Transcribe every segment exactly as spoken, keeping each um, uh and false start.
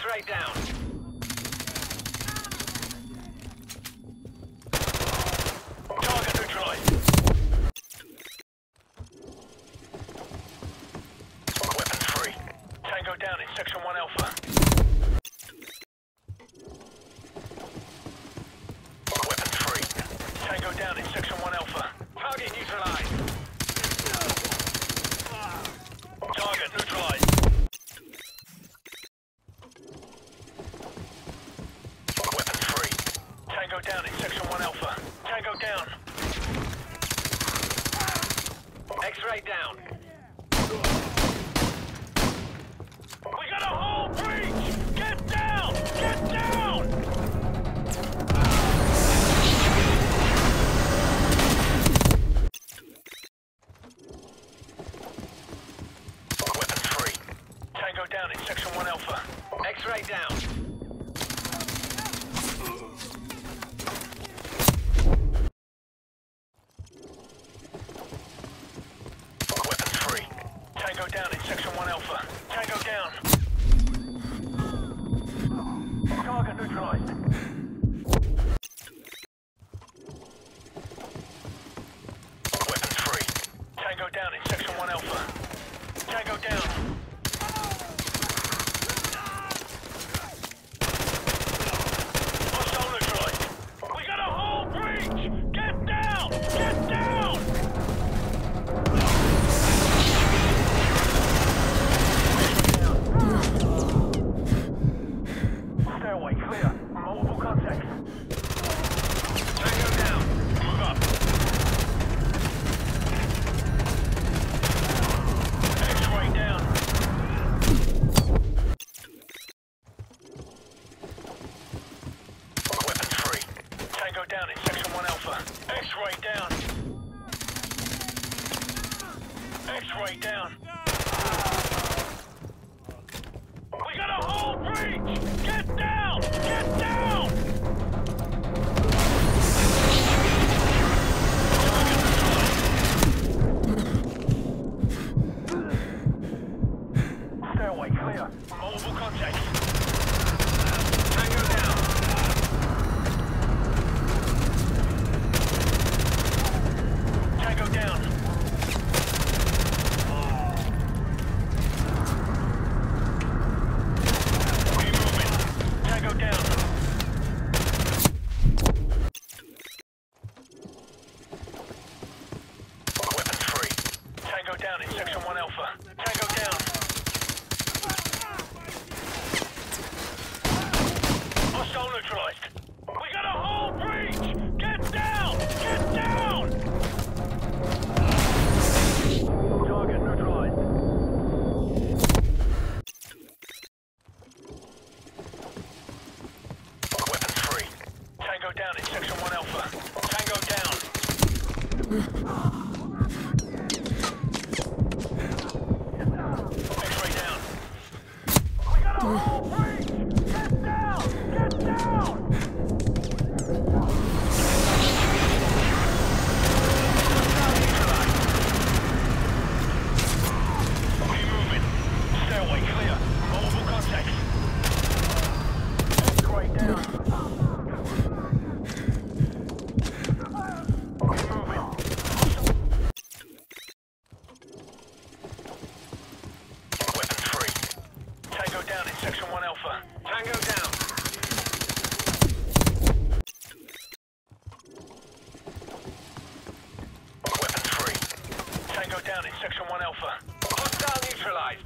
X-ray down. Target neutralized. Weapons free. Tango down in Section one Alpha. Weapons free. Tango down in Section one Alpha. Target neutralized. Target neutralized. Weapons free. Tango down in Section one Alpha. Tango down. X-ray down. We got a whole breach! Get down! Get down! Weapons free. Tango down in Section one Alpha. X-ray down. Weapons free. Tango down in Section one Alpha. Tango down. Target neutralized. Weapons free. Tango down in Section one Alpha. Tango down. Hostile neutralized. We got a whole breach! Get down! Get down! Stairway clear. Multiple contacts. Tango down. Move up. X-ray down. Weapons free. Tango down in Section one Alpha. X-ray down. X-ray down. We got a whole breach! Get down! Get down! Stairway clear. Multiple contacts. Tango down. Tango down. We moving. Tango down. Weapons free. Tango down in Section one Alpha. Tango down. Hostile neutralized. We got a whole breach! Get down! Get down! Target neutralized. Weapons free. Tango down in Section one Alpha. Tango down. X-ray down. We got a whole breach! Get down! Get down! We moving. Stairway clear. Multiple contacts. X-ray down. We moving. Weapons free. Tango down in Section one Alpha. Tango down. Weapons free. Tango down in Section one Alpha. Hostile neutralized.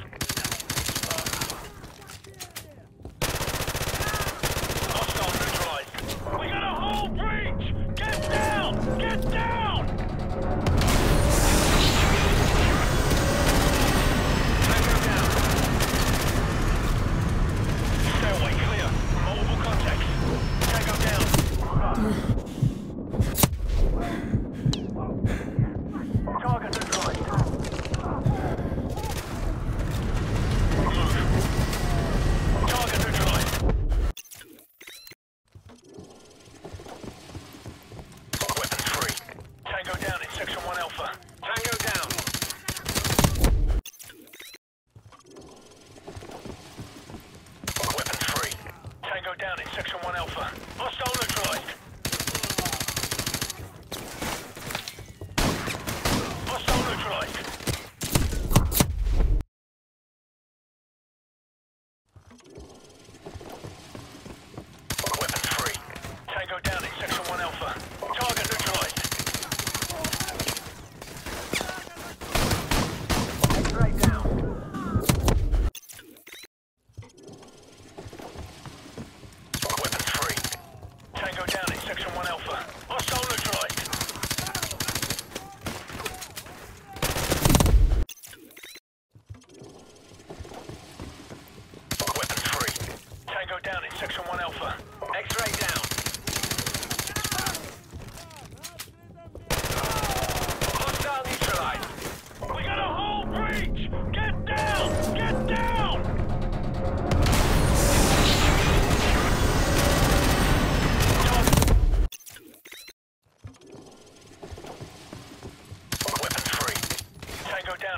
Hostile neutralized. We got a whole breach! Get down! Get down! Tango down. Stairway clear. Multiple contacts. Tango down. Target neutralized. Move. Target neutralized. Weapons free. Tango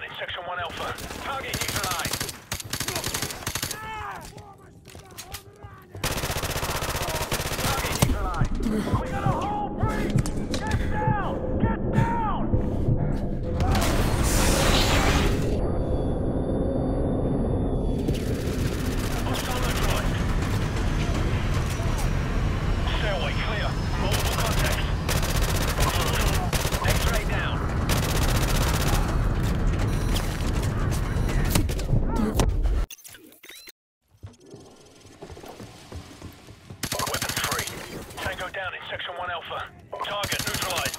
in Section one Alpha. Target neutralized. Target neutralized. We got a whole breach! Get down! Get down! Hostile neutralized. Stairway clear. Multiple contacts. X-ray down. Weapons free. Tango down in Section one Alpha. Target neutralized.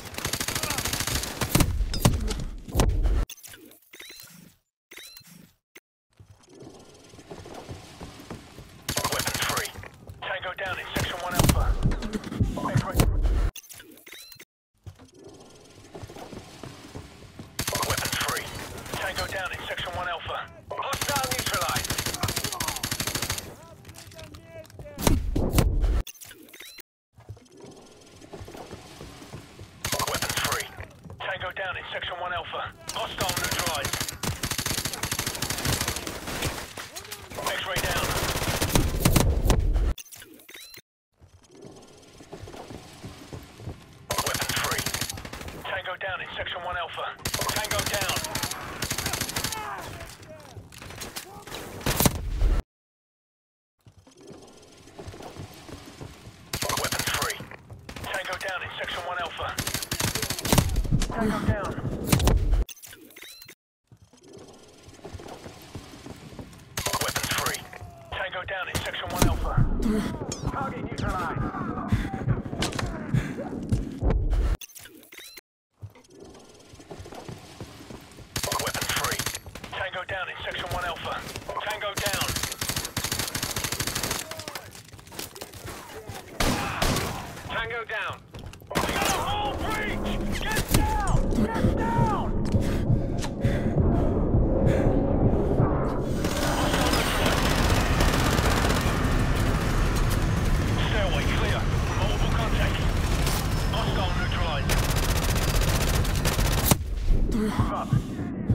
Weapons free. Tango down in Section one Alpha. X-ray. Weapons free. Tango down in Section one Alpha. Hostile neutralized. Weapons free. Tango down in Section one Alpha. Hostile neutralized. X-ray down. Weapons free. Tango down in Section one Alpha. Tango down. Weapons free. Tango down in Section one Alpha. Tango down. Weapons free. Tango down in Section one Alpha. Target neutralized. Weapons free. Tango down in Section one Alpha. Tango down. Tango down. We got a whole breach! Get down! Get down! Stairway clear. Multiple contacts. Hostile neutralized. Move up.